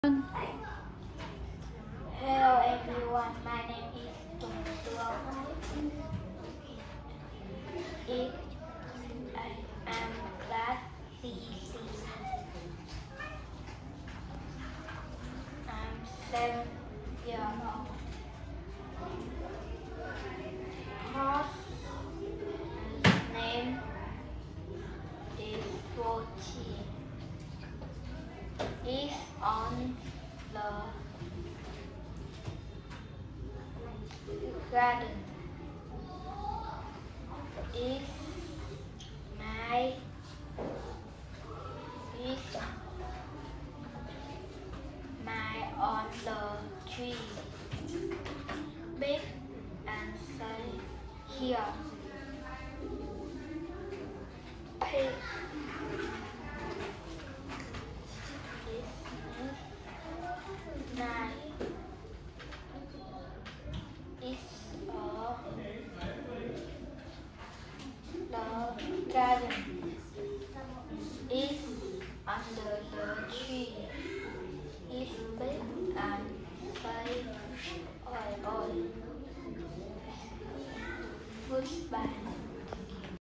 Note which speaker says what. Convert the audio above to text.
Speaker 1: Hello
Speaker 2: everyone, my name is Tùng Tuông. If I am class CEC. I'm 7 years old. Horse name is Rochi. Is on the garden. Is my is my on the tree. Big and say here. Pig. Is nine. Is the garden. Is under the tree. Is big and say oi oi. Goodbye.